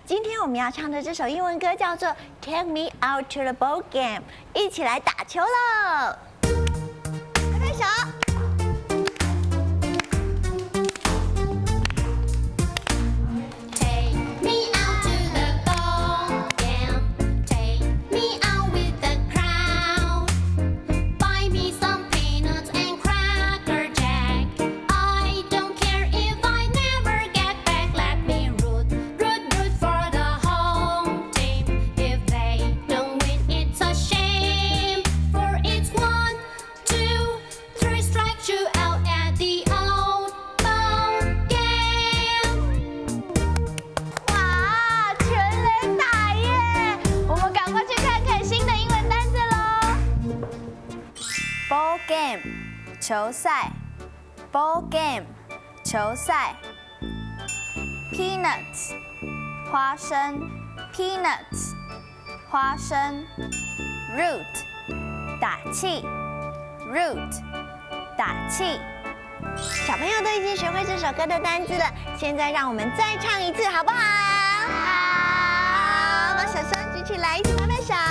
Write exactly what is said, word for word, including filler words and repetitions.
今天我们要唱的这首英文歌叫做《Take Me Out to the Ball Game》，一起来打球喽！拍拍手。 Ball game， 球赛。Ball game， 球赛。Peanuts， 花生。Peanuts， 花生。Root， 打气。Root， 打气。 小朋友都已经学会这首歌的单字了，现在让我们再唱一次，好不好？好，把手手举起来，一起拍拍手。